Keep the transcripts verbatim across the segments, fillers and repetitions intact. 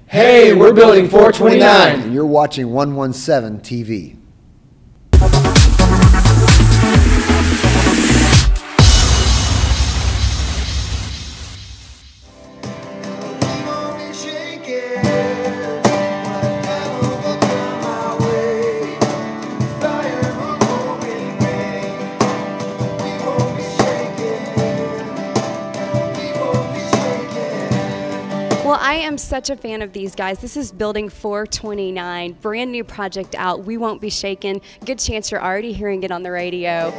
Hey, we're building four twenty-nine. And you're watching one seventeen T V. Well, I am such a fan of these guys. This is Building four twenty-nine, brand new project out. We Won't Be Shaken. Good chance you're already hearing it on the radio.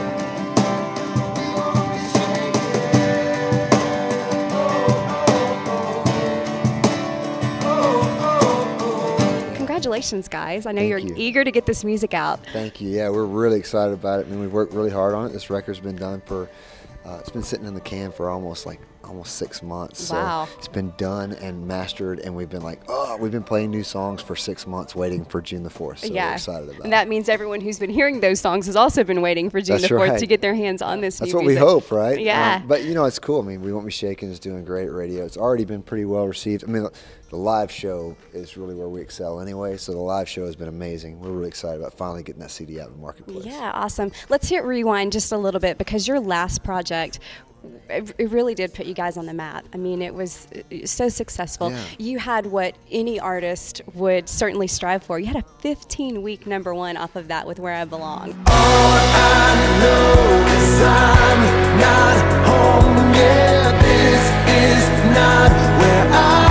Congratulations, guys. I know Thank you're you. eager to get this music out. Thank you. Yeah, we're really excited about it. I mean, we've worked really hard on it. This record's been done for, uh, it's been sitting in the can for almost like almost six months. Wow. So it's been done and mastered, and we've been like, oh, we've been playing new songs for six months waiting for June the fourth. So Yeah. we're excited about And it. that means everyone who's been hearing those songs has also been waiting for June That's the fourth right. to get their hands on this That's new what music. we hope, right? Yeah. Um, but, you know, it's cool. I mean, We Won't Be Shaken is doing great at radio. It's already been pretty well received. I mean, the live show is really where we excel anyway, so the live show has been amazing. We're really excited about finally getting that C D out in the marketplace. Yeah, awesome. Let's hit rewind just a little bit, because your last project, it it really did put you guys on the map. I mean, it was uh, so successful. Yeah. You had what any artist would certainly strive for. You had a fifteen week number one off of that with Where I Belong. All I know is I'm not home yet. This is not where I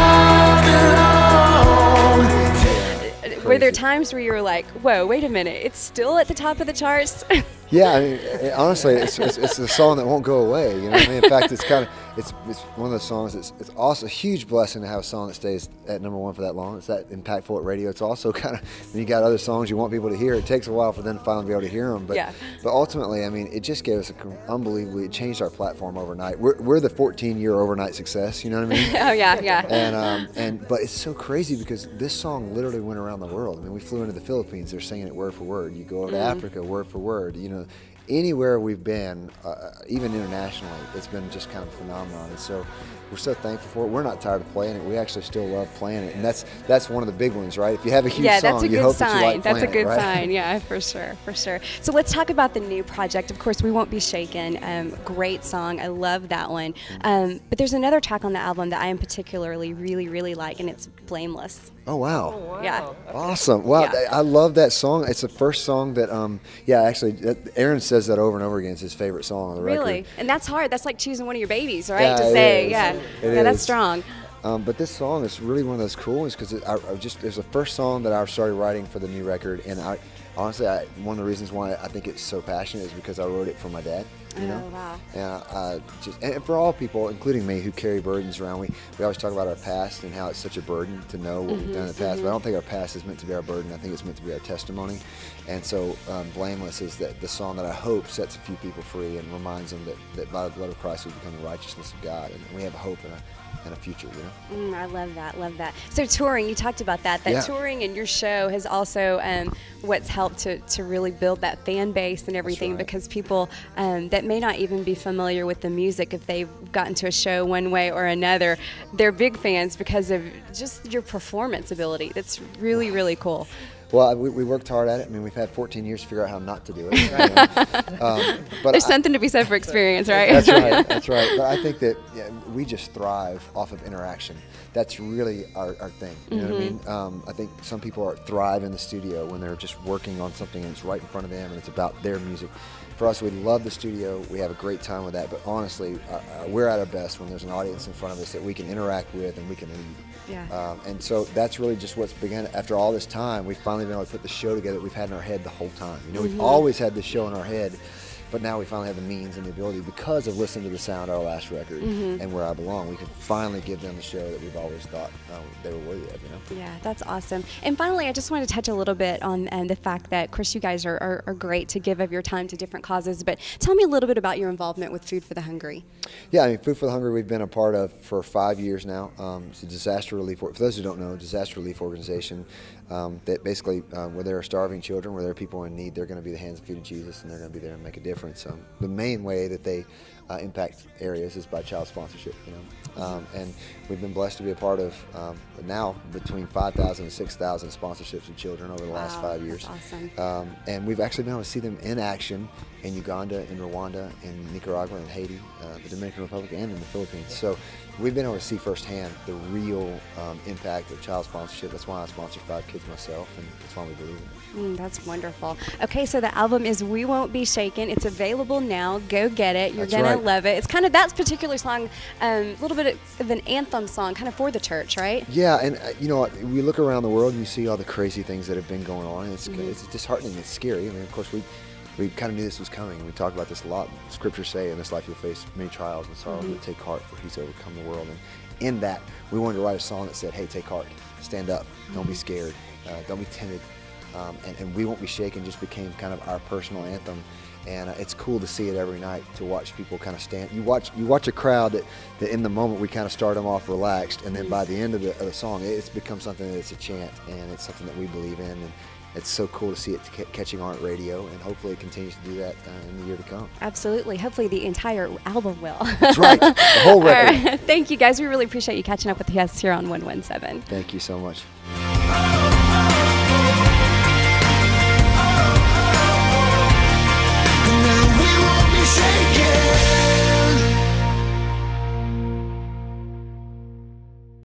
belong. Were there times where you were like, whoa, wait a minute, it's still at the top of the charts? Yeah, I mean, it, honestly, it's, it's it's a song that won't go away. You know what I mean? In fact, it's kind of it's it's one of those songs that's it's also a huge blessing to have a song that stays at number one for that long. It's that impactful at radio. It's also kind of when you got other songs you want people to hear. It takes a while for them to finally be able to hear them. But Yeah. but ultimately, I mean, it just gave us a com- unbelievably it changed our platform overnight. We're we're the fourteen year overnight success. You know what I mean? Oh, yeah, yeah. And um, and but it's so crazy because this song literally went around the world. I mean, we flew into the Philippines. They're singing it word for word. You go over to Mm-hmm. Africa, word for word. You know, anywhere we've been, uh, even internationally, it's been just kind of a phenomenon. And so we're so thankful for it. We're not tired of playing it. We actually still love playing it, and that's that's one of the big ones, right? If you have a huge Yeah, song, that's a you good hope sign. that you like That's a playing good it, right? sign. Yeah, for sure, for sure. So let's talk about the new project. Of course, We Won't Be Shaken. Um, great song. I love that one. Um, but there's another track on the album that I am particularly really, really like, and it's Blameless. Oh wow. Yeah. Awesome! Wow, Yeah. I love that song. It's the first song that, um, yeah, actually, that, Aaron says that over and over again. It's his favorite song on the record. Really? And that's hard. That's like choosing one of your babies, right? Yeah, to it say, is. yeah. It yeah, that's is. strong. Um, but this song is really one of those cool ones because I, I just there's the first song that I started writing for the new record, and I honestly I, one of the reasons why I think it's so passionate is because I wrote it for my dad. You know? Oh, wow. And uh, just and for all people, including me, who carry burdens around, we we always talk about our past and how it's such a burden to know what we've done in the past. But I don't think our past is meant to be our burden. I think it's meant to be our testimony. And so, um, Blameless is that the song that I hope sets a few people free and reminds them that, that by the blood of Christ we become the righteousness of God, and we have a hope and a and a future. You know. Mm, I love that, love that. So touring, you talked about that. That Yeah. touring and your show has also um, what's helped to, to really build that fan base and everything, right. because people um, that may not even be familiar with the music, if they've gotten to a show one way or another, they're big fans because of just your performance ability. That's really, really cool. Well, we, we worked hard at it. I mean, we've had fourteen years to figure out how not to do it. You know? um, but There's I, something to be said for experience, right? That's right. That's right. But I think that yeah, we just thrive off of interaction. That's really our, our thing. You know what I mean? Um, I think some people are thrive in the studio when they're just working on something and it's right in front of them and it's about their music. For us, we love the studio. We have a great time with that. But honestly, uh, uh, we're at our best when there's an audience in front of us that we can interact with and we can lead. Yeah. Um, and so that's really just what's begun. After all this time, we've finally been able to put the show together that we've had in our head the whole time. You know, we've always had this show in our head, but now we finally have the means and the ability, because of listening to the sound of our last record and Where I Belong, we can finally give them the show that we've always thought uh, they were worthy of. You know. Yeah, that's awesome. And finally, I just want to touch a little bit on um, the fact that, of course, you guys are, are, are great to give of your time to different causes, but tell me a little bit about your involvement with Food for the Hungry. Yeah, I mean, Food for the Hungry we've been a part of for five years now. Um, it's a disaster relief, for those who don't know, disaster relief organization um, that basically, um, where there are starving children, where there are people in need, they're going to be the hands and feet of Jesus, and they're going to be there and make a difference. Um, the main way that they uh, impact areas is by child sponsorship. You know, um, and we've been blessed to be a part of um, now between five thousand and six thousand sponsorships of children over the Wow, last five years. that's awesome. Um, and we've actually been able to see them in action in Uganda, in Rwanda, in Nicaragua, in Haiti, uh, the Dominican Republic, and in the Philippines. So we've been able to see firsthand the real um, impact of child sponsorship. That's why I sponsor five kids myself, and that's why we believe in it. Mm, that's wonderful. Okay, so the album is We Won't Be Shaken. It's available now. Go get it. You're That's going right. to love it. It's kind of that particular song, a um, little bit of an anthem song, kind of for the church, right? Yeah, and uh, you know what? We look around the world and you see all the crazy things that have been going on, and it's, Mm-hmm. it's disheartening. It's scary. I mean, of course, we we kind of knew this was coming. We talk about this a lot. Scriptures say, in this life you'll face many trials and sorrows, Mm-hmm. but take heart, for He's overcome the world. And in that, we wanted to write a song that said, hey, take heart, stand up, don't be scared, uh, don't be timid. Um, and, and We Won't Be Shaken just became kind of our personal anthem. And uh, it's cool to see it every night, to watch people kind of stand. You watch you watch a crowd that, that in the moment we kind of start them off relaxed, and then by the end of the, of the song, it's become something that's a chant, and it's something that we believe in. And it's so cool to see it c catching on at radio, and hopefully it continues to do that uh, in the year to come. Absolutely. Hopefully the entire album will. That's right, the whole record. All right. Thank you, guys. We really appreciate you catching up with us here on one one seven. Thank you so much. Oh,